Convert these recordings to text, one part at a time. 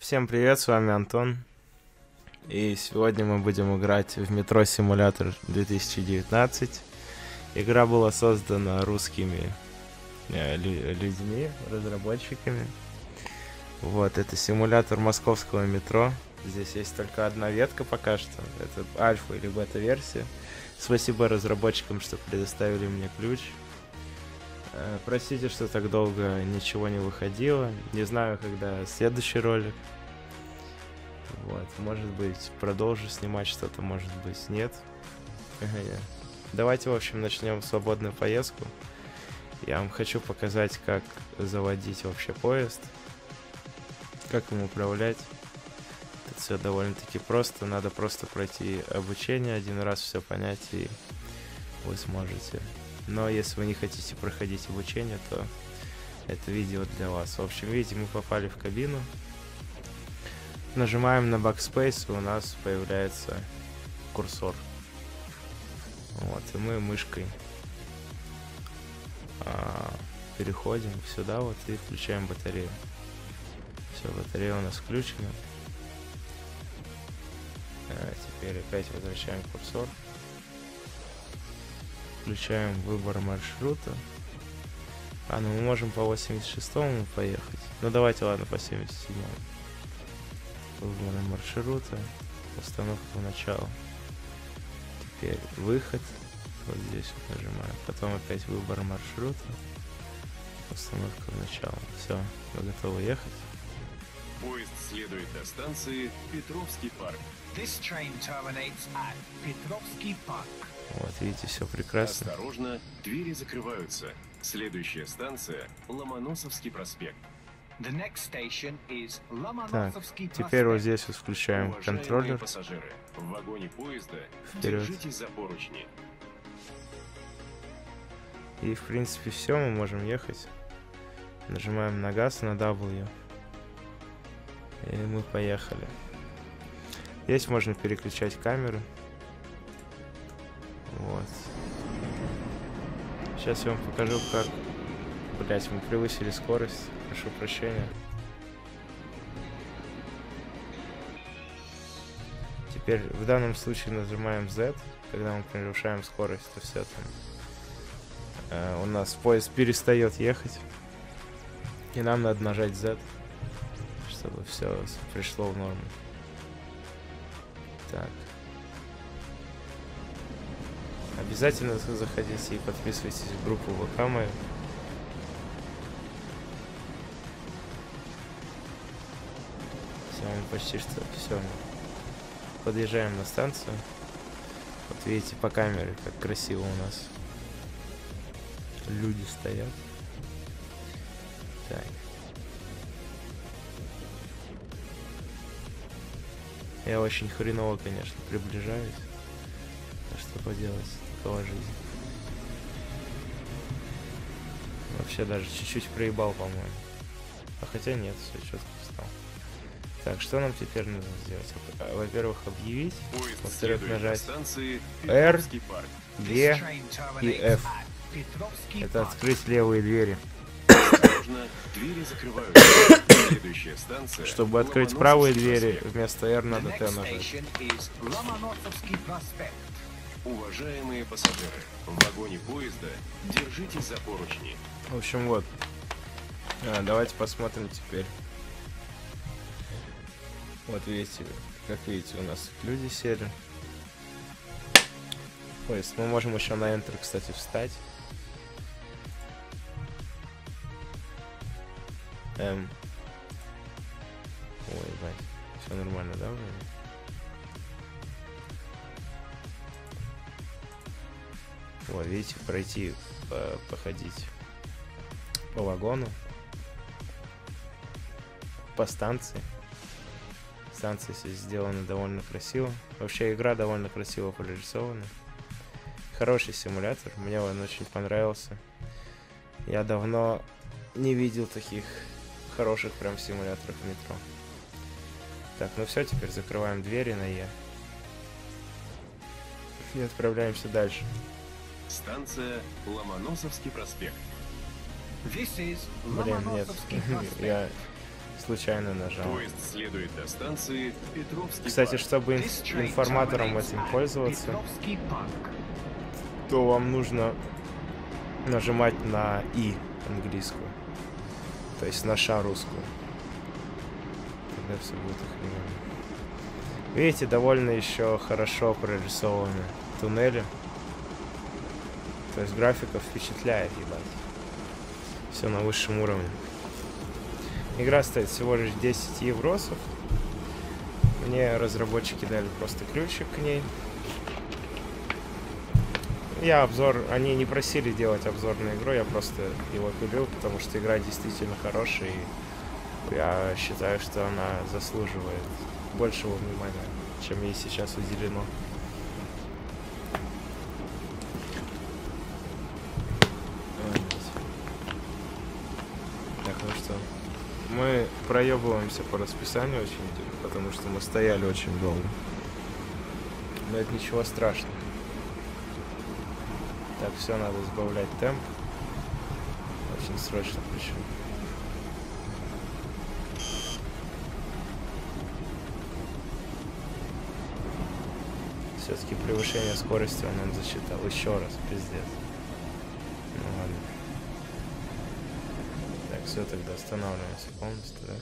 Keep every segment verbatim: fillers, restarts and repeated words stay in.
Всем привет, с вами Антон. И сегодня мы будем играть в Metro Simulator две тысячи девятнадцать. Игра была создана русскими э, лю- людьми, разработчиками. Вот, это симулятор московского метро. Здесь есть только одна ветка пока что. Это альфа или бета-версия. Спасибо разработчикам, что предоставили мне ключ. Э, Простите, что так долго ничего не выходило. Не знаю, когда следующий ролик. Вот, может быть, продолжу снимать что-то, может быть, нет. Давайте, в общем, начнем свободную поездку. Я вам хочу показать, как заводить вообще поезд, как им управлять. Это все довольно-таки просто. Надо просто пройти обучение один раз, все понять, и вы сможете. Но если вы не хотите проходить обучение, то это видео для вас. В общем, видите, мы попали в кабину. Нажимаем на Backspace, и у нас появляется курсор. Вот, и мы мышкой а, переходим сюда вот и включаем батарею. Все, батарея у нас включена. А теперь опять возвращаем курсор. Включаем выбор маршрута. А, ну мы можем по восемьдесят шестому поехать. Ну давайте, ладно, по семьдесят седьмому. Выбор маршрута, установка в начало. Теперь выход, вот здесь вот нажимаем. Потом опять выбор маршрута, установка в начало. Все, мы готовы ехать. Поезд следует до станции Петровский парк. This train terminates at Petrovsky Park. Вот, видите, все прекрасно. Осторожно, двери закрываются. Следующая станция Ломоносовский проспект. The next station is Так, Lomonosovsky теперь вот Prospect. здесь вот включаем Уважаемые контроллер. пассажиры, в вагоне поезда Вперед. держитесь за поручни. И в принципе все, мы можем ехать. Нажимаем на газ, на W. И мы поехали. Здесь можно переключать камеры. Вот. Сейчас я вам покажу, как... Блять, мы превысили скорость. Прошу прощения. Теперь в данном случае нажимаем Z. Когда мы превышаем скорость, то все там. Э, у нас поезд перестает ехать. И нам надо нажать Z, чтобы все пришло в норму. Так. Обязательно заходите и подписывайтесь в группу ВК мою. Все, мы почти что все. Подъезжаем на станцию. Вот видите по камере, как красиво у нас люди стоят. Так. Я очень хреново, конечно, приближаюсь. А что поделать? Такова жизнь. Вообще даже чуть-чуть проебал, по-моему. А хотя нет, все четко встал. Так, что нам теперь нужно сделать? Во-первых, объявить. Поезд Во-вторых, следует до нажать станции R, Петровский парк. Е This train terminates и F. at Petrovsky Это Park. открыть левые двери. Осторожно, двери закрываются. Следующая станция Чтобы открыть Ломоносовский правые двери, проспект. вместо R The надо T next нажать. station is Lomonosovsky Prospect. Уважаемые пассажиры, в вагоне поезда держитесь за поручни. В общем, вот. А, давайте посмотрим теперь. Вот видите, как видите, у нас люди сели. Поезд. Мы можем еще на Enter, кстати, встать. Эм. Ой, бать. Все нормально, да, вроде? Вот, видите, пройти, по- походить по вагону, по станции. Станция здесь сделана довольно красиво. Вообще игра довольно красиво прорисована. Хороший симулятор, мне он очень понравился. Я давно не видел таких хороших прям симуляторов метро. Так, ну все, теперь закрываем двери на Е. И отправляемся дальше. Станция Ломоносовский проспект. This is Блин, нет. Lomonosovsky Prospect. Я случайно нажал. Поезд следует до станции Петровский Кстати, парк. чтобы ин- This train информатором terminates этим at пользоваться, Petrovsky Park. то вам нужно нажимать на И английскую. То есть на Ш русскую. Тогда все будет охрененно. Видите, довольно еще хорошо прорисованы туннели. То есть графика впечатляет, ебать. Все на высшем уровне. Игра стоит всего лишь десять евросов. Мне разработчики дали просто ключик к ней. Я обзор... Они не просили делать обзор на игру, я просто его купил, потому что игра действительно хорошая, и я считаю, что она заслуживает большего внимания, чем ей сейчас уделено. Так, ну что, мы проебываемся по расписанию очень, потому что мы стояли очень долго. Но это ничего страшного. Так, все, надо сбавлять темп. Очень срочно причем. Все-таки превышение скорости он нам засчитал. Еще раз, пиздец. Ну ладно. Так, все, тогда останавливаемся полностью, да?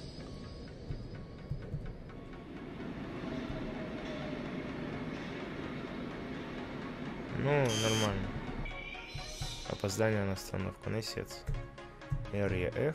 Ну, нормально. Опоздание на остановку. Несец. Area F.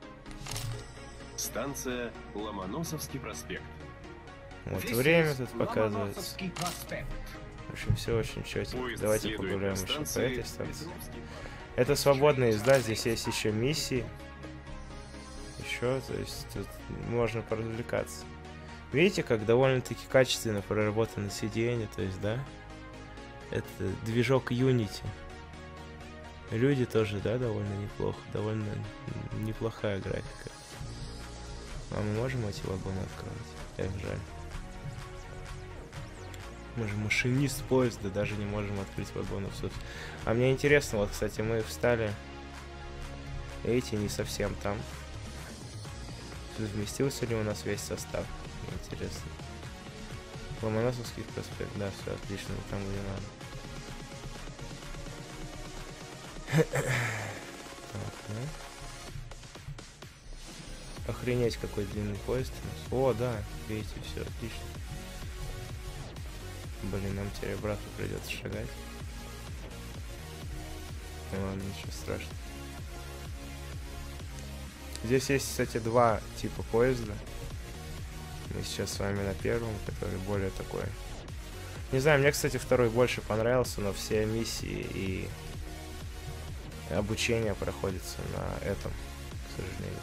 Станция Ломоносовский проспект. Вот This время is тут показывается. Ломоносовский проспект. В общем, все очень четенько. Поезд Давайте следует погуляем до еще по станции этой станции. Петровский парк. Это свободная езда, здесь есть еще миссии. Еще, то есть тут можно поразвлекаться. Видите, как довольно-таки качественно проработано сиденье, то есть, да? Это движок Unity. Люди тоже, да, довольно неплохо. Довольно неплохая графика. А мы можем эти вагоны открывать? Эх, жаль. Мы же машинист поезда, даже не можем открыть вагонов. А мне интересно, вот, кстати, мы встали. Эти не совсем там. Вместился ли у нас весь состав? Интересно. Ломоносовский проспект, да, все отлично, там где надо. Так, ну. Охренеть, какой длинный поезд у нас. О, да, видите, все отлично. Блин, нам теперь обратно придется шагать. Ну ладно, ничего страшного. Здесь есть, кстати, два типа поезда. Мы сейчас с вами на первом, который более такой. Не знаю, мне, кстати, второй больше понравился, но все миссии и обучение проходится на этом, к сожалению.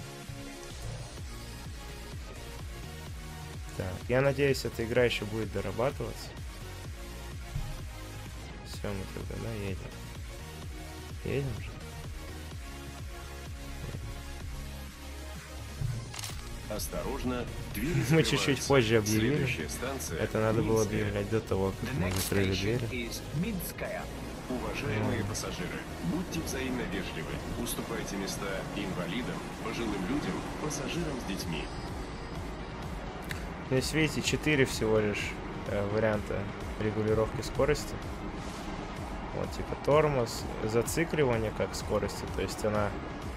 Так, я надеюсь, эта игра еще будет дорабатываться. Все, мы тогда, да, едем. Едем же. Осторожно, двери Мы закрываются. чуть-чуть позже объявили. Следующая станция Это надо было Минская. объявлять до того, как The мы next закрыли station двери. is Minskaya. Уважаемые пассажиры, будьте взаимно вежливы. Уступайте места инвалидам, пожилым людям, пассажирам с детьми. Здесь, видите, четыре всего лишь э, варианта регулировки скорости. Вот, типа тормоз, зацикливание как скорости, то есть она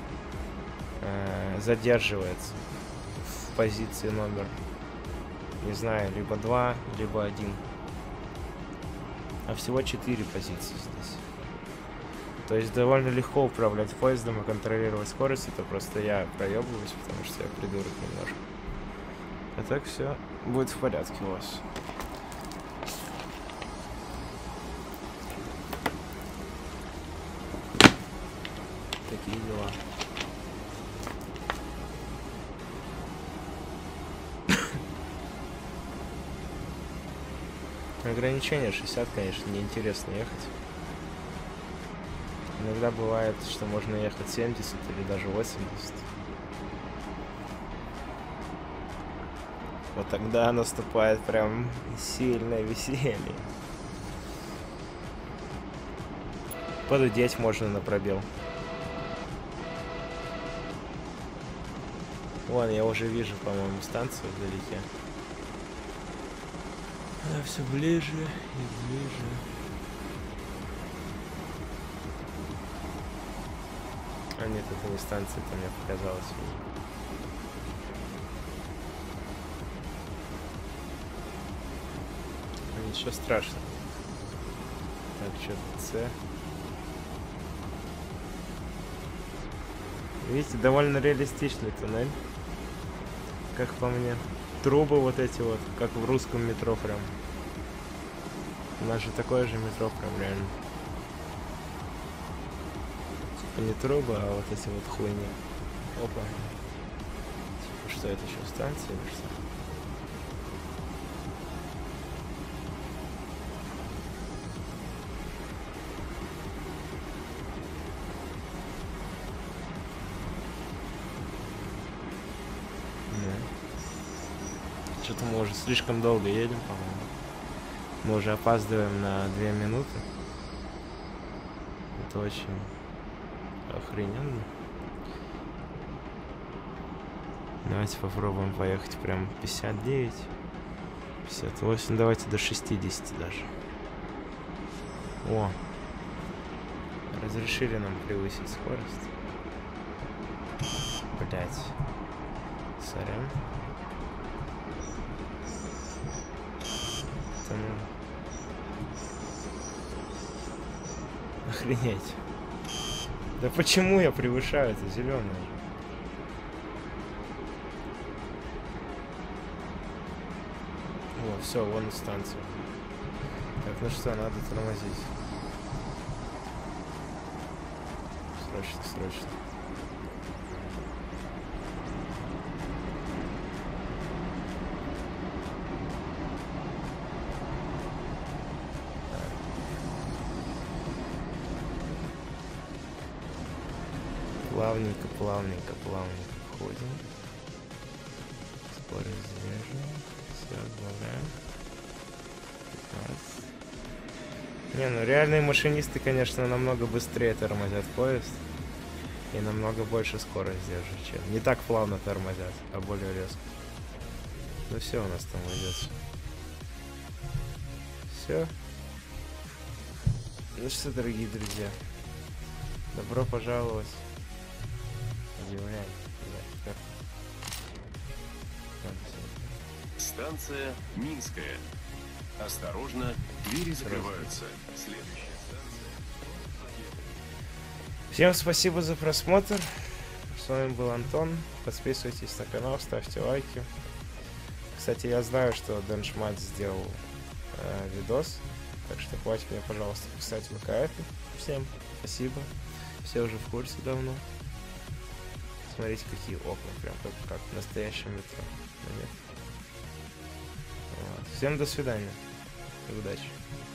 э, задерживается в позиции номер, не знаю, либо два, либо один. А всего четыре позиции здесь. То есть довольно легко управлять поездом и контролировать скорость. Это просто я проебываюсь, потому что я придурок немножко. А так все будет в порядке у вас. Такие дела. Ограничение шестьдесят, конечно, неинтересно ехать. Иногда бывает, что можно ехать семьдесят или даже восемьдесят. Вот тогда наступает прям сильное веселье. Подудеть можно на пробел. Вон, я уже вижу, по-моему, станцию вдалеке. Она все ближе и ближе. А нет, это не станция, это мне показалось. Ничего страшного. Так, что-то С. Видите, довольно реалистичный туннель. Как по мне. Трубы вот эти вот, как в русском метро прям. У нас же такое же метро прям реально. Типа не трубы, а вот эти вот хуйни. Опа. Типа что это еще, станция или что? Что-то мы уже слишком долго едем, по-моему. Мы уже опаздываем на две минуты. Это очень охрененно. Давайте попробуем поехать прям пятьдесят девять, пятьдесят восемь. Давайте до шестидесяти даже. О! Разрешили нам превысить скорость. Блять. Сорян. Охренеть. Да почему я превышаю это зеленое? О, все, вон и станция. Так, ну что, надо тормозить. Срочно, срочно. Плавненько, плавненько, плавненько входим. Скорость сдерживаем. Все, добавляем. пятнадцать. Не, ну реальные машинисты, конечно, намного быстрее тормозят поезд. И намного больше скорость держат, чем. Не так плавно тормозят, а более резко. Ну все у нас там идет. Все. Ну что, дорогие друзья. Добро пожаловать. Станция Минская. Осторожно, двери закрываются. Следующая станция. Всем спасибо за просмотр. С вами был Антон. Подписывайтесь на канал, ставьте лайки. Кстати, я знаю, что Дэн Шмат сделал э, видос. Так что хватит мне, пожалуйста, писать в ВК. Всем спасибо. Все уже в курсе давно. Смотрите, какие окна, прям как, как в настоящем метро. Вот. Всем до свидания и удачи.